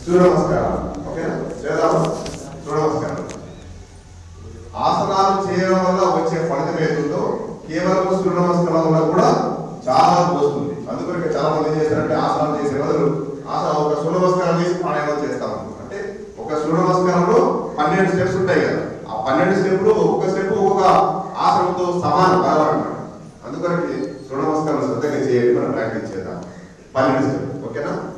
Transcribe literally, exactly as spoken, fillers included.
సూర్య నమస్కారం. ఓకేనా? చేద్దామా? సూర్య నమస్కారం. ఆసనాలు చేయడం వల్ల వచ్చే ఫలితం ఏతుందో కేవలం సూర్య నమస్కారం వల్ల కూడా చాలా వస్తుంది. అందుకని చాలా మంది ఏం చేస్తారంటే ఆసనాలు చేసే బదులు ఆసన ఒక సూర్య నమస్కారం చేసి ప్రాణాయామం చేస్తాం. అంటే ఒక సూర్య నమస్కారంలో పన్నెండు స్టెప్స్ ఉంటాయి కదా, ఆ పన్నెండు స్టెప్లు ఒక్కొక్క స్టెప్ ఒక్కొక్క ఆసనంతో సమానం కావాలన్నమాట. అందుకని సూర్య నమస్కారం శ్రద్ధగా చేయండి, మనం ప్రాక్టీస్ చేద్దాం. పన్నెండు స్టెప్. ఓకేనా?